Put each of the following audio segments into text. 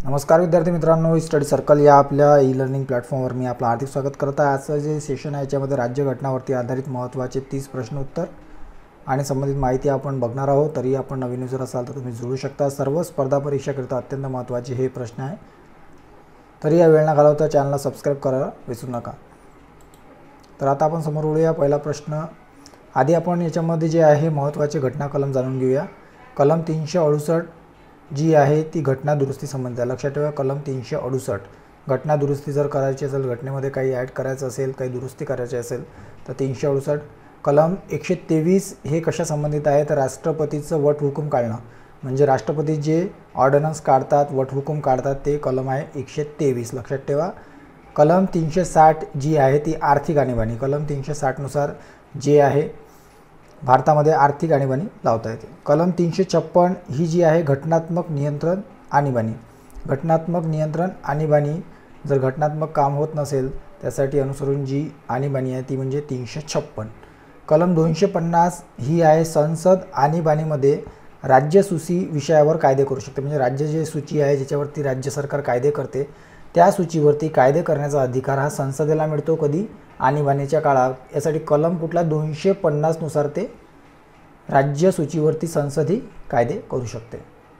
नमस्कार विद्यार्थी मित्रांनो, स्टडी सर्कल या आपल्या ई लर्निंग प्लॅटफॉर्मवर मी आपलं हार्दिक स्वागत करत आहे। आजचं जे सेशन आहे याच्यामध्ये राज्यघटनावरती आधारित महत्त्वाचे 30 प्रश्न उत्तर आणि संबंधित माहिती आपण बघणार आहोत। तरी आपण नवीन युजर असाल तर तुम्ही जोडू शकता। सर्व स्पर्धा परीक्षाकरिता अत्यंत महत्त्वाचे हे प्रश्न आहे, तरी या वेळ न घालवता चॅनलला सबस्क्राईब करायला विसरू नका। तर आता आपण समोर वळूया। पहिला प्रश्न, आधी आपण याच्यामध्ये जे आहे महत्त्वाचे घटना कलम जाणून घेऊया। कलम 368 जी आहे ती घटना दुरुस्ती संबंधित आहे। लक्षात ठेवा, कलम 368 घटना दुरुस्ती जर करायची असेल, घटनेमध्ये काही ॲड करायचं असेल, काही दुरुस्ती करायची असेल तर 368। कलम 123 हे कशा संबंधित आहे तर राष्ट्रपतीचं वटहुकूम काढणं, म्हणजे राष्ट्रपती जे ऑर्डिनन्स काढतात, वटहुकूम काढतात ते कलम आहे 123। लक्षात ठेवा। कलम 360 जी आहे ती आर्थिक आणीबाणी, कलम 360 नुसार जे आहे भारतामध्ये आर्थिक आणीबाणी लावता येते। कलम 356 ही जी आहे घटनात्मक नियंत्रण आणीबाणी, घटनात्मक नियंत्रण आणीबाणी जर घटनात्मक काम होत नसेल त्यासाठी अनुसरून जी आणीबाणी आहे ती म्हणजे 356। कलम 250 ही आहे संसद आणीबाणीमध्ये राज्यसूची विषयावर कायदे करू शकते, म्हणजे राज्य जे सूची आहे ज्याच्यावरती राज्य सरकार कायदे करते त्या सूचीवरती कायदे करण्याचा अधिकार हा संसदेला मिळतो। कधी? आणीबाणीच्या काळात। यासाठी कलम कुठला 250 नुसार ते राज्य सूचीवरती संसद ही कायदे करू शकते।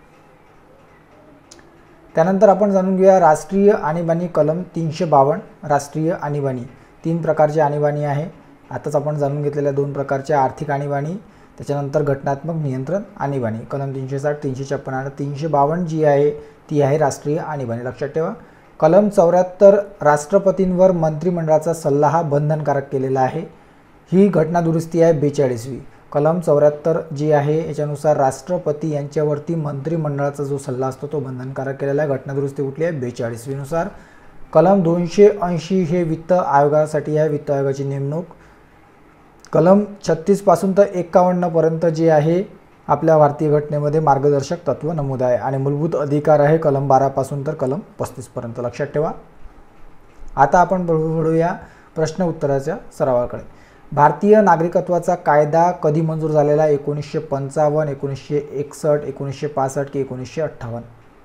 त्यानंतर आपण जाणून घेऊया राष्ट्रीय आणीबाणी कलम 352। राष्ट्रीय आणीबाणी 3 प्रकारची आणीबाणी आहे। आताच आपण जाणून घेतलेल्या 2 प्रकारच्या आर्थिक आणीबाणी, त्याच्यानंतर घटनात्मक नियंत्रण आणीबाणी। कलम 360, 356 आणि 352 जी आहे ती आहे राष्ट्रीय आणीबाणी। लक्षात ठेवा। कलम 74 राष्ट्रपतींवर मंत्रिमंडळाचा सल्ला हा बंधनकारक केलेला आहे। ही घटना दुरुस्ती आहे 42वी। कलम 74 जी आहे याच्यानुसार राष्ट्रपती यांच्यावरती मंत्रिमंडळाचा जो सल्ला असतो तो बंधनकारक केलेला आहे। घटना दुरुस्ती कुठली आहे? 42वी नुसार। कलम 280 हे वित्त आयोगासाठी आहे, वित्त आयोगाची नेमणूक। कलम 36 पासून तर 51 पर्यंत जे आहे आपल्या भारतीय घटनेमध्ये मार्गदर्शक तत्व नमूद आहे आणि मूलभूत अधिकार आहे कलम 12 पासून तर कलम 35 पर्यंत। लक्षात ठेवा। आता आपण वळूया प्रश्न उत्तराच्या सरावाकडे। भारतीय नागरिकत्वाचा कायदा कधी मंजूर झालेला? 1955, 1961, 1965 की 1958?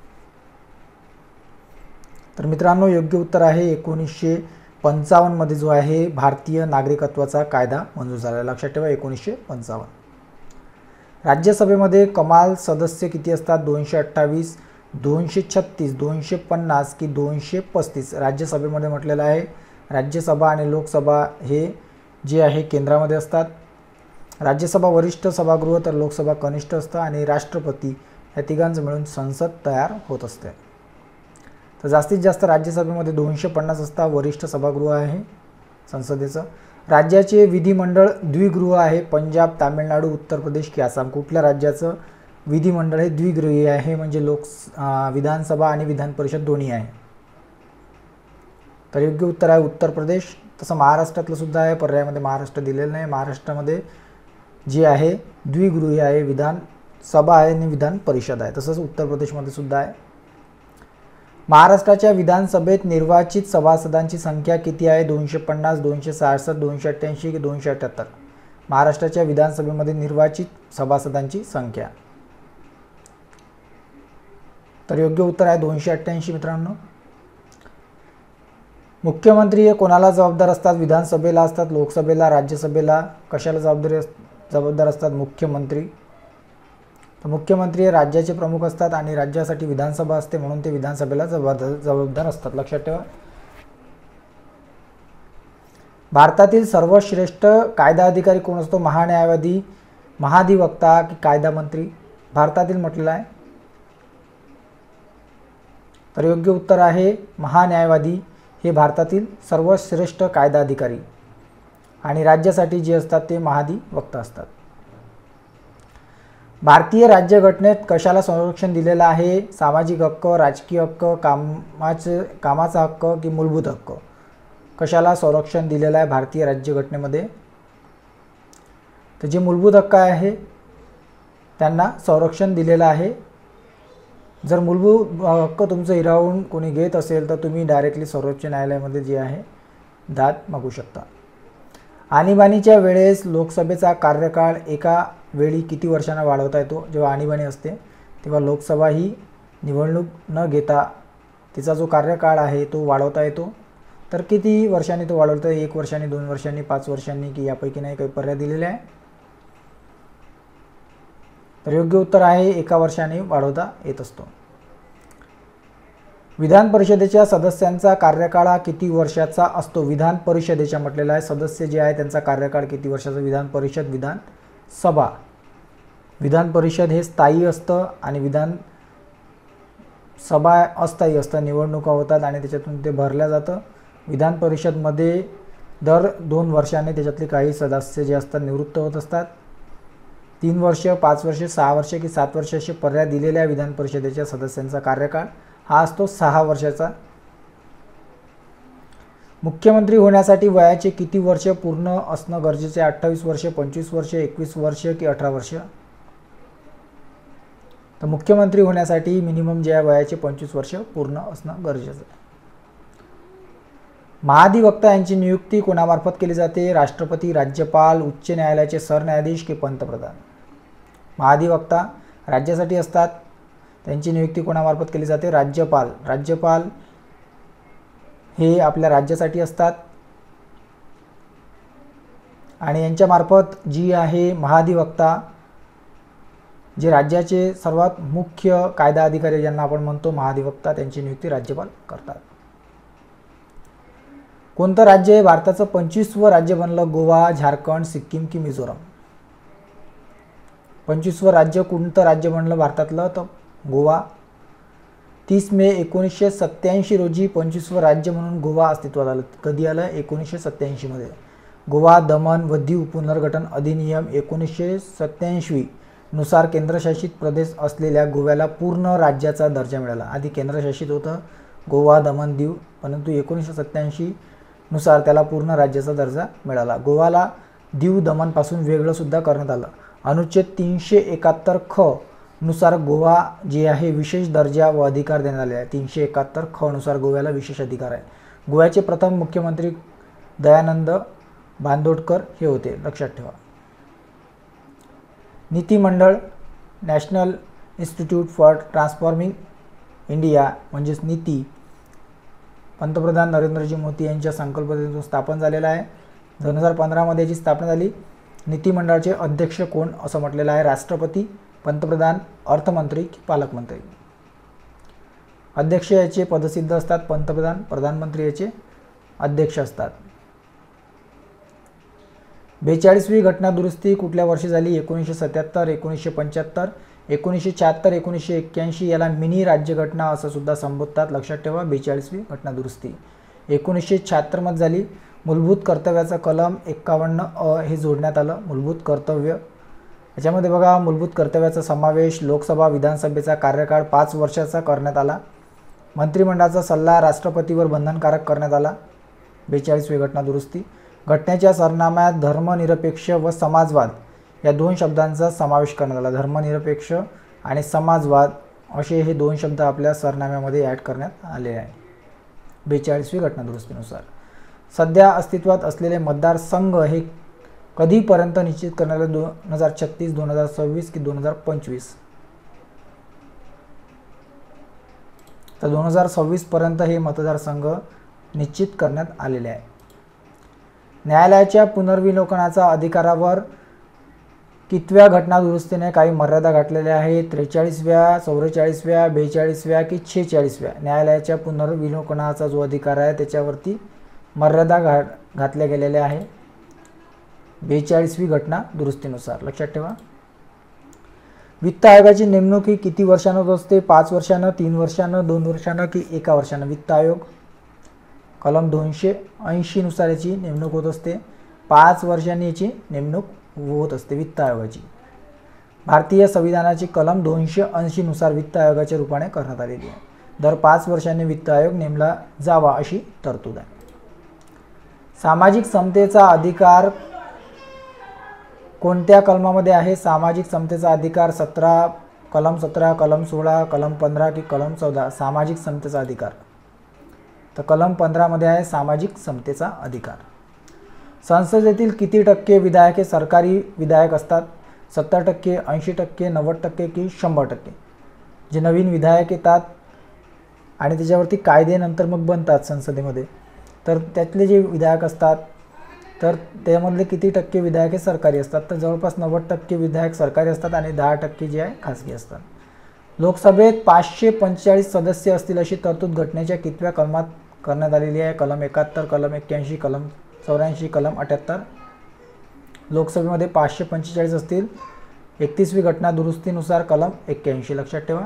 तर मित्रांनो योग्य उत्तर आहे 1955 मध्ये जो आहे भारतीय नागरिकत्वाचा कायदा मंजूर झाला। लक्षात ठेवा 1955। राज्यसभेमध्ये कमाल सदस्य किती असतात? 228, 236, 250 की 235? राज्यसभेमध्ये म्हटलेलं आहे राज्यसभा आणि लोकसभा हे जे आहे केंद्रामध्ये असतात। राज्यसभा वरिष्ठ सभागृह तर लोकसभा कनिष्ठ असतं आणि राष्ट्रपती या तिघांचं मिळून संसद तयार होत असते। तर जास्तीत जास्त राज्यसभेमध्ये 250 असतात, वरिष्ठ सभागृह आहे संसदेचं। राज्याचे विधिमंडळ द्विगृह आहे, पंजाब, तामिळनाडू, उत्तर प्रदेश की आसाम? कुठल्या राज्याचं विधिमंडळ हे द्विगृही आहे, म्हणजे विधानसभा आणि विधान परिषद दोन्ही आहे? तर योग्य उत्तर आहे उत्तर प्रदेश। तसं महाराष्ट्रातलं सुद्धा आहे, पर्यायामध्ये महाराष्ट्र दिलेलं नाही। महाराष्ट्रामध्ये जे आहे द्विगृही आहे, विधानसभा आहे आणि विधान परिषद आहे। तसंच उत्तर प्रदेशमध्ये सुद्धा आहे। महाराष्ट्राच्या विधानसभेत निर्वाचित सभासदांची संख्या किती आहे? 250, 266, 288 की 278? महाराष्ट्राच्या विधानसभेमध्ये निर्वाचित सभासदांची संख्या। तर योग्य उत्तर आहे 288 मित्रांनो। मुख्यमंत्री हे कोणाला जबाबदार असतात? विधानसभेला असतात, लोकसभेला, राज्यसभेला? कशाला जबाबदार असतात? मुख्यमंत्री। तर मुख्यमंत्री हे राज्याचे प्रमुख असतात आणि राज्यासाठी विधानसभा असते म्हणून ते विधानसभेला जबाबदार असतात। लक्षात ठेवा। भारतातील सर्वश्रेष्ठ कायदा अधिकारी कोण असतो? महान्यायवादी, महाधिवक्ता की कायदा मंत्री? भारतातील म्हटलेलं आहे। तर योग्य उत्तर आहे महान्यायवादी हे भारतातील सर्वश्रेष्ठ कायदा अधिकारी आणि राज्यासाठी जे असतात ते महाधिवक्ता असतात। भारतीय राज्यघटनेत कशाला संरक्षण दिलेलं आहे? सामाजिक हक्क, राजकीय हक्क, कामाचा हक्क की मूलभूत हक्क? कशाला संरक्षण दिलेलं आहे भारतीय राज्यघटनेमध्ये? तर जे मूलभूत हक्क आहे त्यांना संरक्षण दिलेलं आहे। जर मूलभूत हक्क तुमचं हिरावून कोणी घेत असेल तर तुम्ही डायरेक्टली सर्वोच्च न्यायालयामध्ये जे आहे दाद मागू शकता। आणीबाणीच्या वेळेस लोकसभेचा कार्यकाळ एका वेळी किती वर्षांना वाढवता येतो? जेव्हा आणीबाणी असते तेव्हा लोकसभा ही निवडणूक न घेता तिचा जो कार्यकाळ आहे तो वाढवता येतो. तर किती वर्षांनी तो वाढवता? 1 वर्षांनी, 2 वर्षांनी, 5 वर्षांनी की यापैकी नाही काही पर्याय दिलेले आहे. तर योग्य उत्तर आहे 1 वर्षांनी वाढवता येत असतो. विधान परिषदेच्या सदस्यांचा कार्यकाळ किती वर्षाचा असतो? विधान परिषदेच्या म्हटलेला आहे सदस्य जे आहे त्यांचा कार्यकाळ किती वर्षाचा? विधान परिषद, विधान सभा. विधान परिषद हे स्थायी असतं आणि विधान सभा अस्थायी असतं. निवडणुका होतात आणि त्याच्यातून ते भरल्या जातं. विधान परिषदमध्ये दर 2 वर्षांनी त्याच्यातले काही सदस्य जे असतात निवृत्त होत असतात. 3 वर्ष, 5 वर्ष, 6 वर्ष की 7 वर्ष असे पर्याय दिलेल्या विधान परिषदेच्या सदस्यांचा कार्यकाळ हा असतो 6 वर्षाचा. मुख्यमंत्री होण्यासाठी वयाचे किती वर्ष पूर्ण असणं गरजेचे? 28 वर्ष, 25 वर्ष, 21 वर्ष की 18 वर्ष? तर मुख्यमंत्री होण्यासाठी मिनिमम जे आहे वयाचे 25 वर्ष पूर्ण असणं गरजेचं आहे. महाधिवक्ता यांची नियुक्ती कोणामार्फत केली जाते? राष्ट्रपती, राज्यपाल, उच्च न्यायालयाचे सरन्यायाधीश की पंतप्रधान? महाधिवक्ता राज्यासाठी असतात. त्यांची नियुक्ती कोणामार्फत केली जाते? राज्यपाल. राज्यपाल हे आपल्या राज्यासाठी असतात आणि यांच्यामार्फत जी आहे महाधिवक्ता जे राज्याचे सर्वात मुख्य कायदा अधिकारी ज्यांना आपण म्हणतो महाधिवक्ता, त्यांची नियुक्ती राज्यपाल करतात. कोणतं राज्य हे भारताचं 25वं राज्य बनलं? गोवा, झारखंड, सिक्कीम की मिझोरम? 25वं राज्य कोणतं राज्य बनलं भारतातलं? तर गोवा. 30 मे 1987 रोजी 25वं राज्य म्हणून गोवा अस्तित्वात आलं. कधी आलं? 1987 मध्ये. गोवा दमन व दीव पुनर्गठन अधिनियम 1987 नुसार केंद्रशासित प्रदेश असलेल्या गोव्याला पूर्ण राज्याचा दर्जा मिळाला. आधी केंद्रशासित होतं गोवा दमन दीव, परंतु 1987 नुसार त्याला पूर्ण राज्याचा दर्जा मिळाला. गोवाला दीव दमनपासून वेगळं सुद्धा करण्यात आलं. अनुच्छेद 371 ख नुसार गोवा जे आहे विशेष दर्जा व अधिकार देण्यात आले आहे. 371 ख नुसार गोव्याला विशेष अधिकार आहे. गोव्याचे प्रथम मुख्यमंत्री दयानंद बांदोडकर हे होते, लक्षात ठेवा. नीती मंडळ, national institute for transforming India म्हणजेच नीती, पंतप्रधान नरेंद्रजी मोदी यांच्या संकल्पनेतून स्थापन झालेला आहे. 2015 मध्ये याची स्थापना झाली. नीती मंडळाचे अध्यक्ष कोण असं म्हटलेलं आहे? राष्ट्रपती, पंतप्रधान, अर्थमंत्री की पालकमंत्री? अध्यक्ष याचे पदसिद्ध असतात. पंतप्रधान, प्रधानमंत्री याचे अध्यक्ष असतात. 42वी घटना दुरुस्ती कुठल्या वर्षी झाली? 1977, 1975, 1976, 1981. याला मिनी राज्यघटना असं सुद्धा संबोधतात, लक्षात ठेवा. 42वी घटना दुरुस्ती 1976 मध्ये झाली. मूलभूत कर्तव्याचा कलम 51 हे जोडण्यात आलं. मूलभूत कर्तव्य याच्यामध्ये बघा, मूलभूत कर्तव्याचा समावेश लोकसभा विधानसभेचा कार्यकाळ 5 वर्षाचा करण्यात आला. मंत्रिमंडळाचा सल्ला राष्ट्रपतीवर बंधनकारक करण्यात आला. 42वी घटना दुरुस्ती. घटनेच्या सरनाम्यात धर्मनिरपेक्ष व समाजवाद या 2 शब्दांचा समावेश करण्यात आला. धर्मनिरपेक्ष आणि समाजवाद असे हे 2 शब्द आपल्या सरनाम्यामध्ये ॲड करण्यात आले आहे 42वी घटना दुरुस्तीनुसार. सध्या अस्तित्वात असलेले मतदारसंघ हे कधीपर्यंत निश्चित करण्यात आले? 2036, 2026 की 2025? तर 2026 पर्यंत हे मतदारसंघ निश्चित करण्यात आलेले आहे. न्यायालयाच्या पुनर्विलोकनाचा अधिकारावर कितव्या घटना दुरुस्तीने काही मर्यादा घातलेल्या आहेत? 43व्या, 44व्या, 42व्या की 46व्या? न्यायालयाच्या पुनर्विलोकनाचा जो अधिकार आहे त्याच्यावरती मर्यादा घातल्या गेलेल्या आहे 42वी घटना दुरुस्तीनुसार, लक्षात ठेवा. वित्त आयोगाची नेमणूक ही किती वर्षांनी होत असते? 5 वर्षांना, 3 वर्षांना, 2 वर्षांना की 1 वर्षांना? वित्त आयोग कलम 280 नुसार याची नेमणूक होत असते. 5 वर्षांनी याची नेमणूक होत असते वित्त आयोगाची. भारतीय संविधानाची कलम 280 नुसार वित्त आयोगाच्या रूपाने करण्यात आलेली आहे. दर 5 वर्षांनी वित्त आयोग नेमला जावा अशी तरतूद आहे. सामाजिक समतेचा अधिकार कोणत्या कलमामध्ये आहे? सामाजिक समतेचा अधिकार कलम 17, कलम 16, कलम 15 की कलम 14? सामाजिक समतेचा अधिकार तर कलम 15 मध्ये आहे सामाजिक समतेचा अधिकार. संसदेतील किती टक्के विधायक हे सरकारी विधायक असतात? 70%, 80%, 90% की 100%? जे नवीन विधायक येतात आणि त्याच्यावरती कायदे नंतर मग बनतात संसदेमध्ये. तर त्यातले जे विधायक असतात तर त्यामधले किती टक्के विधायक हे सरकारी असतात, तर जवळपास 90% विधायक सरकारी असतात आणि 10% जे आहे खासगी असतात. लोकसभेत 545 सदस्य असतील अशी तरतूद घटनेच्या कितव्या कलमात करण्यात आलेली आहे? कलम 71, कलम 81, कलम 84, कलम 78. लोकसभेमध्ये 545 असतील. 31वी घटना दुरुस्तीनुसार कलम 81 लक्षात ठेवा.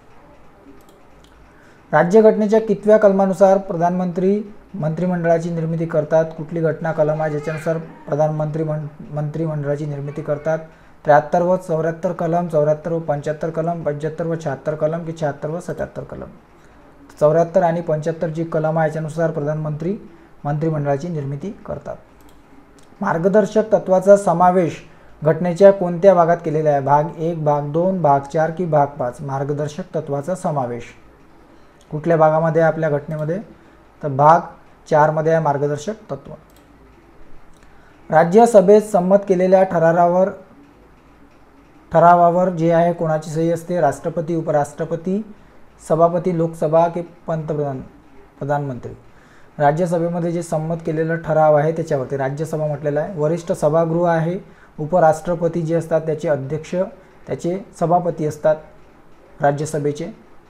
राज्यघटनेच्या कितव्या कलमानुसार प्रधानमंत्री मंत्रिमंडळाची निर्मिती करतात? कुठली घटना कलम आहे ज्याच्यानुसार प्रधानमंत्री मंत्रिमंडळाची निर्मिती करतात? 73 व 74 कलम, 74 व 75 कलम, 75 व 76 कलम की 76 व 77 कलम? 74 आणि 75 जी कलम आहे याच्यानुसार प्रधानमंत्री मंत्रिमंडळाची निर्मिती करतात. मार्गदर्शक तत्वाचा समावेश घटनेच्या कोणत्या भागात केलेला आहे? भाग 1, भाग 2, भाग 4 की भाग 5? मार्गदर्शक तत्वाचा समावेश कुठल्या भागामध्ये आहे आपल्या घटनेमध्ये? तर भाग 4 मध्ये आहे मार्गदर्शक तत्व. राज्यसभेत संमत केलेल्या ठरावावर जे आहे कोणाची सही असते? राष्ट्रपती, उपराष्ट्रपती, सभापती, लोकसभा की प्रधानमंत्री? राज्यसभेमध्ये जे संमत केलेलं ठराव आहे त्याच्यावरती राज्यसभा म्हटलेलं आहे. वरिष्ठ सभागृह आहे. उपराष्ट्रपती जे असतात त्याचे अध्यक्ष, त्याचे सभापती असतात राज्यसभेचे,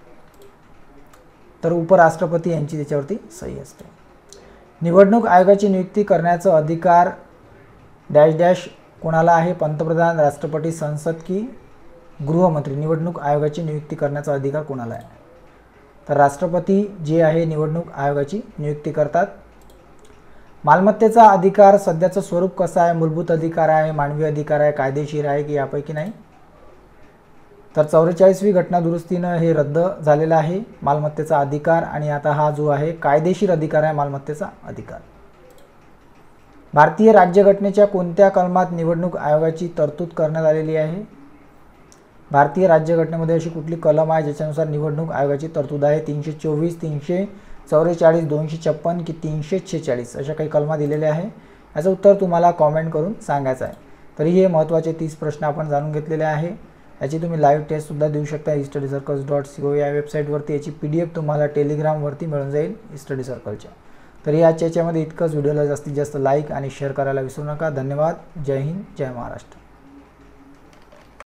तर उपराष्ट्रपती यांची त्याच्यावरती सही असते. निवडणूक आयोगाची नियुक्ती करण्याचा अधिकार डॅश डॅश कोणाला आहे? पंतप्रधान, राष्ट्रपती, संसद की गृहमंत्री? निवडणूक आयोगाची नियुक्ती करण्याचा अधिकार कोणाला आहे? तर राष्ट्रपती जे आहे निवडणूक आयोगाची नियुक्ती करतात. मालमत्तेचा अधिकार सध्याचं स्वरूप कसं आहे? मूलभूत अधिकार आहे, मानवी अधिकार आहे, कायदेशीर आहे की यापैकी नाही? तर 44वी घटना दुरुस्तीनं हे रद्द झालेलं आहे मालमत्तेचा अधिकार, आणि आता हा जो आहे कायदेशीर अधिकार आहे मालमत्तेचा अधिकार. भारतीय राज्यघटनेच्या कोणत्या कलमात निवडणूक आयोगाची तरतूद करण्यात आलेली आहे? भारतीय राज्यघटनेमध्ये अशी कुठली कलम आहे ज्याच्यानुसार निवडणूक आयोगाची तरतूद आहे? 324, 344, 256 की 346 अशा काही कलमा दिलेल्या आहे. याचं उत्तर तुम्हाला कॉमेंट करून सांगायचं आहे. तरी हे महत्त्वाचे 30 प्रश्न आपण जाणून घेतलेले आहे. याची तुम्ही लाईव्ह टेस्टसुद्धा देऊ शकता studycircles.co या वेबसाईटवरती. याची PDF तुम्हाला टेलिग्रामवरती मिळून जाईल स्टडी सर्कलच्या. तर याच्यामध्ये इतकंच. व्हिडिओला जास्तीत जास्त लाईक आणि शेअर करायला विसरू नका. धन्यवाद. जय हिंद, जय महाराष्ट्र.